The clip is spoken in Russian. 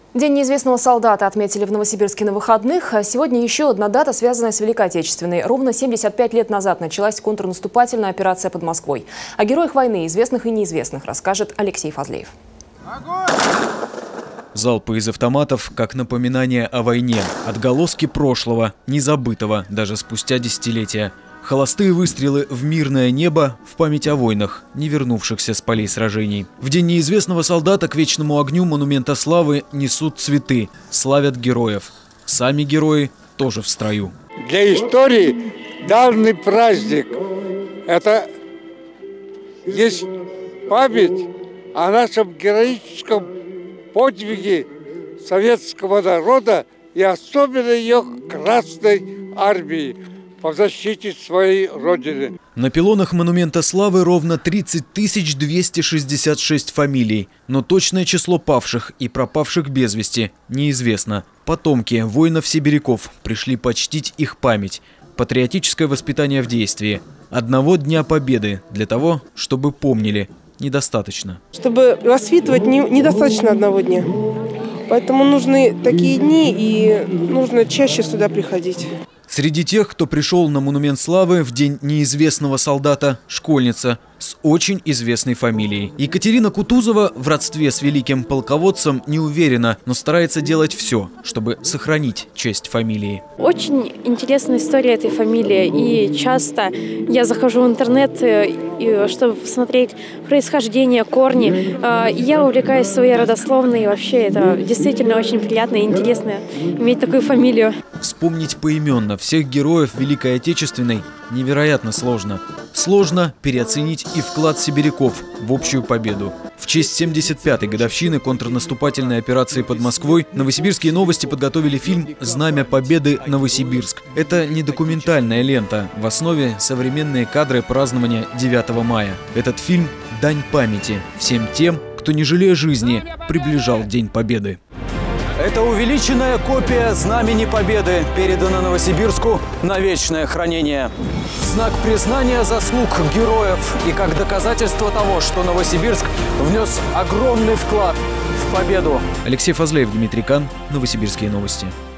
День неизвестного солдата отметили в Новосибирске на выходных. Сегодня еще одна дата, связанная с Великой Отечественной. Ровно 75 лет назад началась контрнаступательная операция под Москвой. О героях войны, известных и неизвестных, расскажет Алексей Фазлеев. Залпы из автоматов как напоминание о войне. Отголоски прошлого, незабытого даже спустя десятилетия. Холостые выстрелы в мирное небо в память о войнах, не вернувшихся с полей сражений. В День неизвестного солдата к вечному огню монумента славы несут цветы, славят героев. Сами герои тоже в строю. Для истории данный праздник – это есть память о нашем героическом подвиге советского народа и особенно ее Красной Армии по защите своей Родины. На пилонах монумента славы ровно 30 266 фамилий. Но точное число павших и пропавших без вести неизвестно. Потомки воинов-сибиряков пришли почтить их память. Патриотическое воспитание в действии. Одного дня победы для того, чтобы помнили, недостаточно. Чтобы воспитывать, недостаточно одного дня. Поэтому нужны такие дни и нужно чаще сюда приходить. Среди тех, кто пришел на монумент славы в День неизвестного солдата, школьница с очень известной фамилией. Екатерина Кутузова в родстве с великим полководцем не уверена, но старается делать все, чтобы сохранить честь фамилии. Очень интересная история этой фамилии. И часто я захожу в интернет, чтобы посмотреть происхождение, корни. Я увлекаюсь своей родословной. И вообще это действительно очень приятно и интересно иметь такую фамилию. Вспомнить поименно всех героев Великой Отечественной невероятно сложно. Сложно переоценить и вклад сибиряков в общую победу. В честь 75-й годовщины контрнаступательной операции под Москвой Новосибирские новости подготовили фильм «Знамя Победы. Новосибирск». Это не документальная лента. В основе современные кадры празднования 9 мая. Этот фильм – дань памяти всем тем, кто, не жалея жизни, приближал День Победы. Это увеличенная копия Знамени Победы передана Новосибирску на вечное хранение. В знак признания заслуг героев и как доказательство того, что Новосибирск внес огромный вклад в победу. Алексей Фазлеев, Дмитрий Кан, Новосибирские новости.